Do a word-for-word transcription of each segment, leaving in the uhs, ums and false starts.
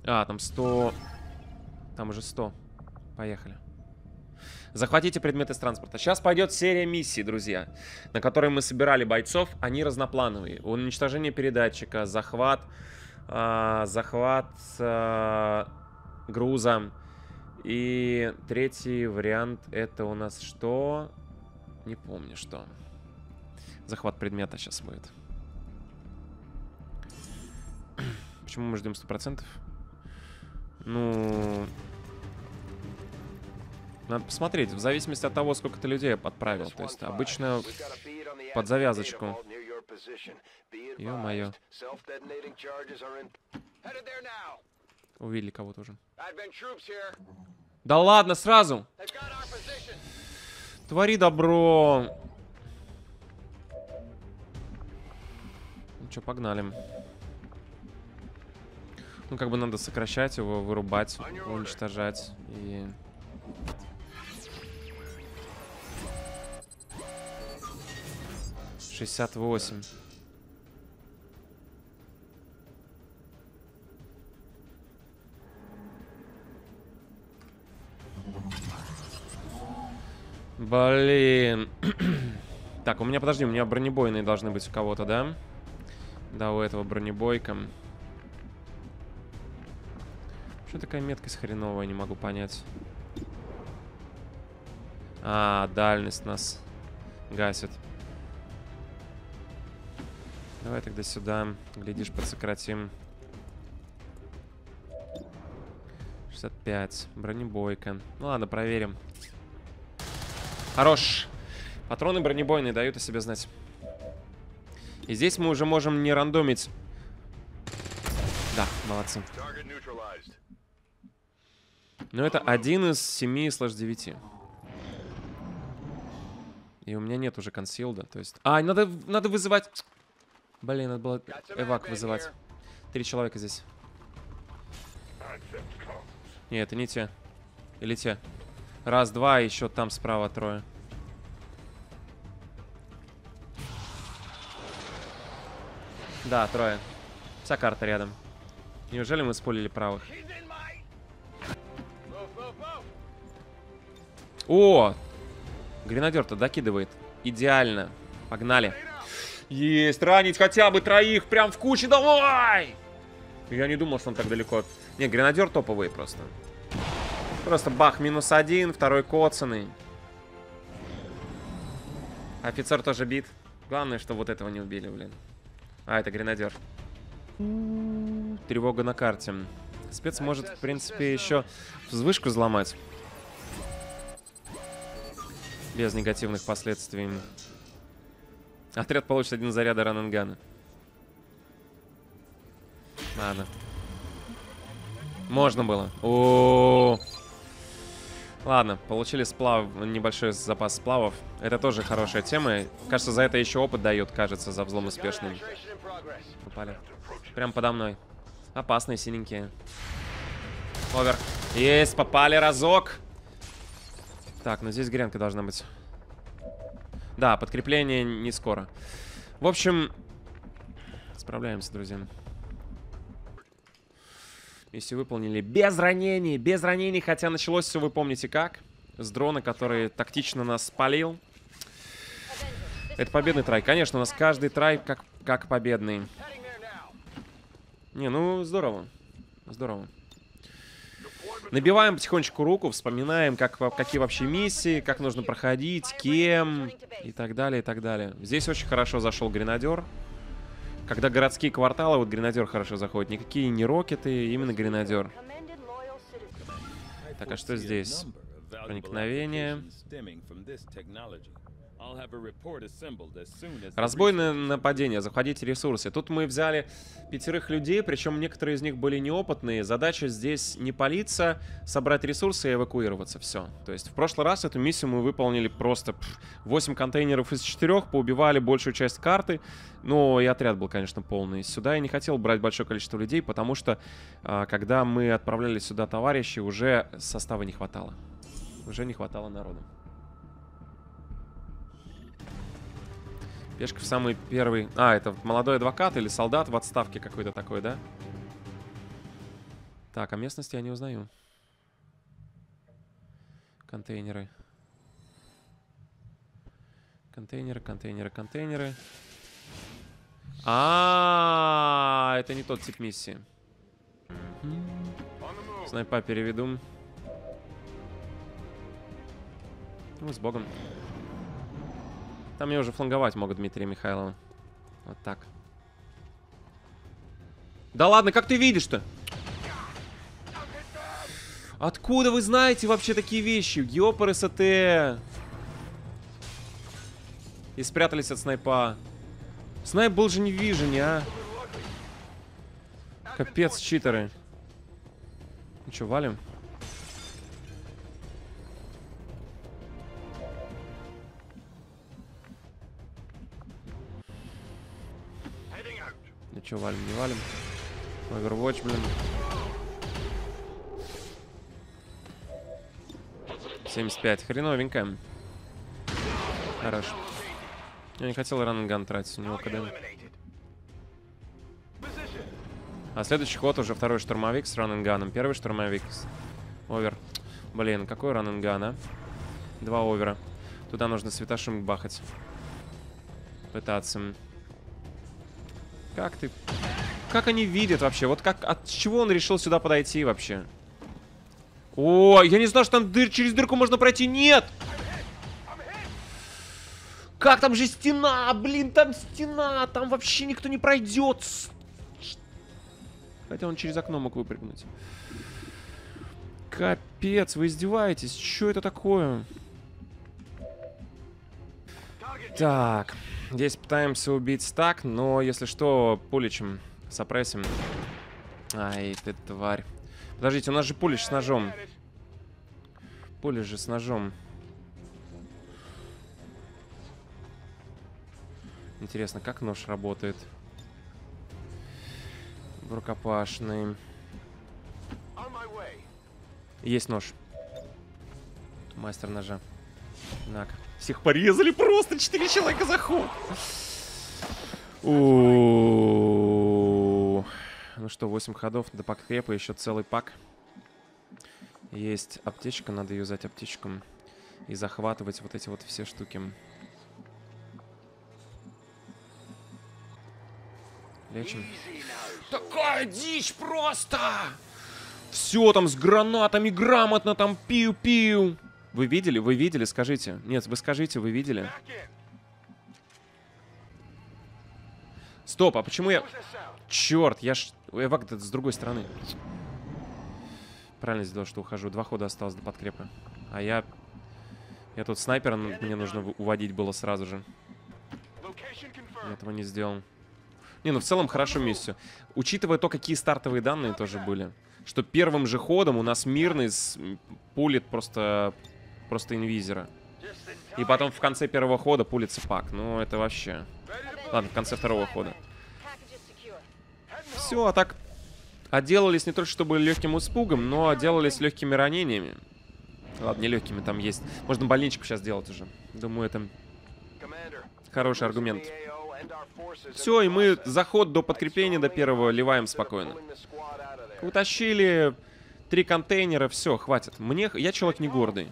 А, там сто. Там уже сто. Поехали. Захватите предметы с транспорта. Сейчас пойдет серия миссий, друзья, на которой мы собирали бойцов. Они разноплановые. Уничтожение передатчика, захват, э, захват э, груза. И третий вариант это у нас что? Не помню что. Захват предмета сейчас будет. Почему мы ждем сто процентов? Ну... Надо посмотреть, в зависимости от того, сколько ты людей отправил. То есть обычно под завязочку. Ё-моё. Увидели кого-то уже. Да ладно, сразу! Твори добро. Ну что, погнали. Ну, как бы надо сокращать его, вырубать, уничтожать. И... шестьдесят восемь. Блин. Так, у меня, подожди, у меня бронебойные должны быть у кого-то, да? Да, у этого бронебойка. Что такая меткость хреновая, не могу понять. А, дальность нас гасит. Давай тогда сюда. Глядишь, подсократим. шестьдесят пять. Бронебойка. Ну ладно, проверим. Хорош. Патроны бронебойные дают о себе знать. И здесь мы уже можем не рандомить. Да, молодцы. Но это один из семи слэш девяти. И у меня нет уже консилда. То есть... А, надо, надо вызывать... Блин, надо было эвак вызывать. Три человека здесь. Нет, это не те. Или те. Раз, два, еще там справа трое. Да, трое. Вся карта рядом. Неужели мы спулили правых? О! Гренадер-то докидывает. Идеально. Погнали. Есть, ранить хотя бы троих. Прям в куче, давай! Я не думал, что он так далеко. Не, гренадер топовый просто. Просто бах, минус один, второй коцаный. Офицер тоже бит. Главное, что вот этого не убили, блин. А, это гренадер. Тревога на карте. Спец может, в принципе, еще взвышку взломать. Без негативных последствий. Отряд получит один заряд раненгана. Ладно. Можно было. О, -о, -о. Ладно, получили сплав, небольшой запас сплавов. Это тоже хорошая тема. Кажется, за это еще опыт дает, кажется, за взлом успешный. Попали. Прям подо мной. Опасные синенькие. Овер. Есть, попали разок. Так, ну здесь гренка должна быть. Да, подкрепление не скоро. В общем, справляемся, друзья. Миссию выполнили без ранений. Без ранений, хотя началось все, вы помните как. С дрона, который тактично нас спалил. Это победный трай. Конечно, у нас каждый трай как, как победный. Не, ну здорово. Здорово. Набиваем потихонечку руку, вспоминаем, как, какие вообще миссии, как нужно проходить, кем и так далее, и так далее. Здесь очень хорошо зашел гренадер. Когда городские кварталы, вот гренадер хорошо заходит. Никакие не рокеты, именно гренадер. Так, а что здесь? Проникновение. Разбойное нападение. Заходите ресурсы. Тут мы взяли пятерых людей, причем некоторые из них были неопытные. Задача здесь не палиться, собрать ресурсы и эвакуироваться. Все. То есть в прошлый раз эту миссию мы выполнили просто восемь контейнеров из четырёх, поубивали большую часть карты. Но и отряд был, конечно, полный. Сюда я не хотел брать большое количество людей, потому что а, когда мы отправляли сюда товарищей, уже состава не хватало. Уже не хватало народу. Пешка в самый первый... А, это молодой адвокат или солдат в отставке какой-то такой, да? Так, а местности я не узнаю. Контейнеры. Контейнеры, контейнеры, контейнеры. А, это не тот тип миссии. Снайпа переведу. Ну, с богом. Там меня уже фланговать могут, Дмитрия Михайлова. Вот так. Да ладно, как ты видишь-то? Откуда вы знаете вообще такие вещи? Ёпар СТ. И спрятались от снайпа. Снайп был же не в вижене, а. Капец, читеры. Ну что, валим? Ну что, валим, не валим? Overwatch, блин. семьдесят пять. Хреновенько. Хорош. Я не хотел раннган тратить, у него КД. А следующий ход уже второй штурмовик с раннинганом. Первый штурмовик. Овер. Блин, какой раннинган, а? Два овера. Туда нужно светошум бахать. Пытаться. Как ты... Как они видят вообще? Вот как... От чего он решил сюда подойти вообще? О, я не знал, что там дыр... через дырку можно пройти. Нет! Как там же стена? Блин, там стена. Там вообще никто не пройдет. Хотя он через окно мог выпрыгнуть. Капец, вы издеваетесь? Что это такое? Так, здесь пытаемся убить стак, но если что, пуличем, сопрессим. Ай, ты тварь. Подождите, у нас же пулич с ножом. Пулич же с ножом. Интересно, как нож работает? Рукопашный. Есть нож. Мастер ножа. Так. Всех порезали просто. Четыре человека за ход. У-у-у. Ну что, восемь ходов до подкрепа. Еще целый пак. Есть аптечка. Надо юзать аптечку. И захватывать вот эти вот все штуки. Лечим. Такая дичь просто! Все там с гранатами, грамотно там пиу-пиу. Вы видели? Вы видели? Скажите. Нет, вы скажите, вы видели? Стоп, а почему я... Черт, я ж... Я вак с другой стороны. Правильно сделал, что ухожу. Два хода осталось до подкрепа. А я... Я тут снайпера мне нужно уводить было сразу же. Я этого не сделал. Не, ну в целом хорошо миссию. Учитывая то, какие стартовые данные тоже были. Что первым же ходом у нас мирный пулит просто, просто инвизера. И потом в конце первого хода пулится пак. Ну, это вообще... Ладно, в конце второго хода. Все, а так... Отделались не только чтобы легким испугом, но отделались легкими ранениями. Ладно, не легкими, там есть. Можно больничку сейчас делать уже. Думаю, это хороший аргумент. Все, и мы заход до подкрепления, до первого, ливаем спокойно. Утащили три контейнера, все, хватит. Мне, я человек не гордый.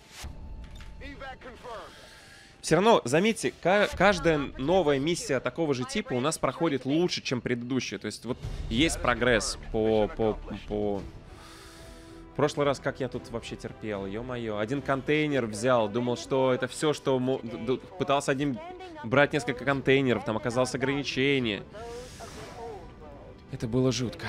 Все равно, заметьте, каждая новая миссия такого же типа у нас проходит лучше, чем предыдущая. То есть вот есть прогресс по... по, по... В прошлый раз как я тут вообще терпел, ё-моё. Один контейнер взял, думал, что это все, что... Пытался один брать несколько контейнеров, там оказалось ограничение. Это было жутко.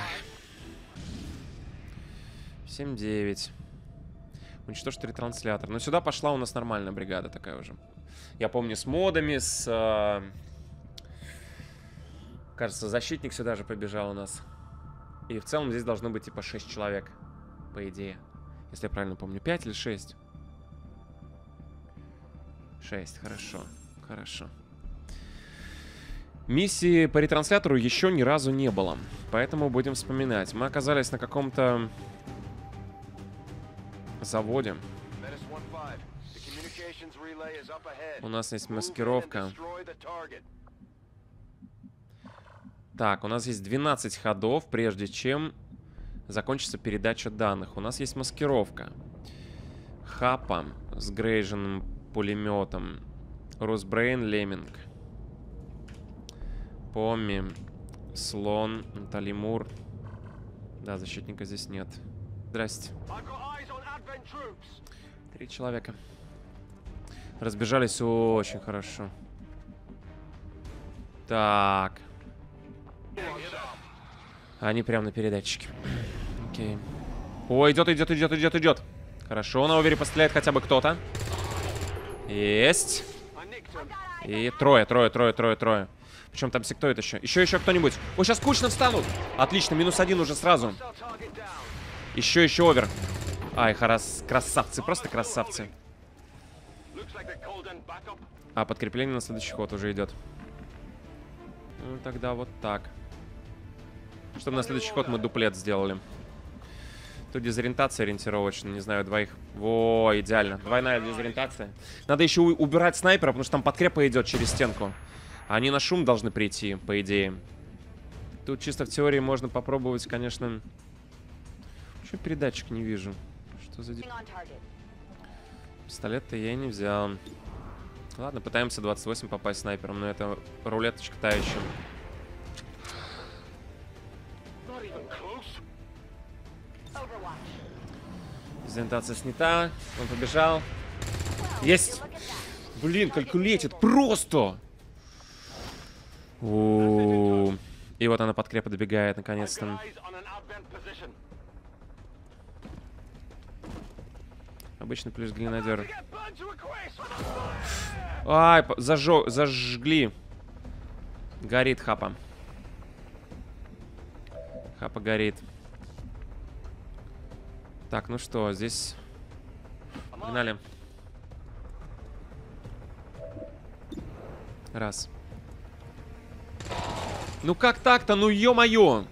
семь девять. Уничтожить ретранслятор. Но сюда пошла у нас нормальная бригада такая уже. Я помню, с модами, с... Э... Кажется, защитник сюда же побежал у нас. И в целом здесь должно быть типа шесть человек. По идее. Если я правильно помню. пять или шесть? шесть, хорошо. Хорошо. Миссии по ретранслятору еще ни разу не было. Поэтому будем вспоминать. Мы оказались на каком-то заводе. У нас есть маскировка. Так, у нас есть двенадцать ходов, прежде чем закончится передача данных. У нас есть маскировка. Хапа с грейженным пулеметом. Русбрейн, Леминг. Помми, Слон, Натали Мур. Да, защитника здесь нет. Здрасте. Три человека. Разбежались очень хорошо. Так. Они прямо на передатчике. Окей. О, идет, идет, идет, идет, идет. Хорошо, на овере постреляет хотя бы кто-то. Есть. И трое, трое, трое, трое, трое. Причем там сектоид еще. Еще, еще кто-нибудь. О, сейчас кучно встанут. Отлично, минус один уже сразу. Еще, еще овер. Ай, харас, красавцы, просто красавцы. А, подкрепление на следующий ход уже идет. Ну, тогда вот так. Чтобы на следующий ход мы дуплет сделали. Тут дезориентация ориентировочная, не знаю, двоих. Во, идеально. Двойная дезориентация. Надо еще убирать снайпера, потому что там подкрепа идет через стенку. Они на шум должны прийти, по идее. Тут чисто в теории можно попробовать, конечно... Почему передатчик не вижу? Что за... Пистолет-то я не взял. Ладно, пытаемся двадцать восемь попасть снайпером, но это рулеточка та еще. Дезориентация снята. Он побежал. Есть! Блин, калькулетит просто! У-у-у. И вот она подкрепа добегает, наконец-то. Обычный плюс гренадер. Ай, зажё... зажгли. Горит Хапа. Хапа горит. Так, ну что, здесь... Погнали. Раз. Ну как так-то? Ну ё-моё!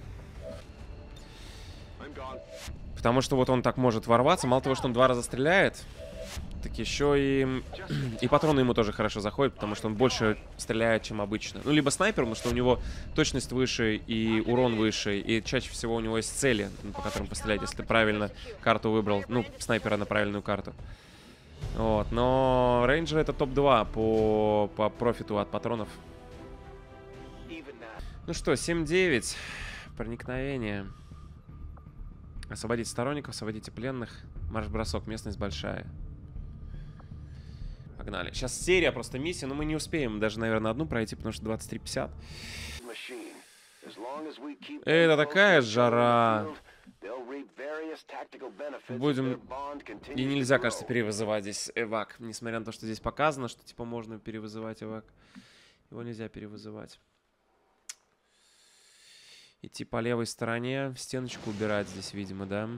Потому что вот он так может ворваться. Мало того, что он два раза стреляет, так еще и... И патроны ему тоже хорошо заходят, потому что он больше стреляет, чем обычно. Ну, либо снайпер, потому что у него точность выше и урон выше. И чаще всего у него есть цели, по которым пострелять, если ты правильно карту выбрал. Ну, снайпера на правильную карту. Вот, но рейнджер это топ два по, по профиту от патронов. Ну что, семь девять. Проникновение. Освободить сторонников, освободите пленных. Марш-бросок, местность большая. Погнали. Сейчас серия просто миссий, но мы не успеем даже, наверное, одну пройти, потому что двадцать три пятьдесят. Это такая жара. Будем... И нельзя, кажется, перевызывать здесь эвак. Несмотря на то, что здесь показано, что типа можно перевызывать эвак. Его нельзя перевызывать. Идти по левой стороне. Стеночку убирать здесь, видимо, да?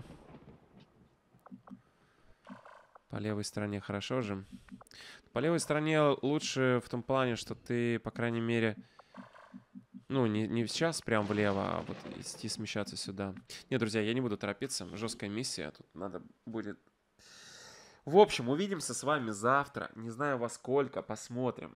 По левой стороне хорошо же. По левой стороне лучше в том плане, что ты, по крайней мере... Ну, не, не сейчас прям влево, а вот идти смещаться сюда. Нет, друзья, я не буду торопиться. Жесткая миссия. Тут надо будет... В общем, увидимся с вами завтра. Не знаю во сколько, посмотрим.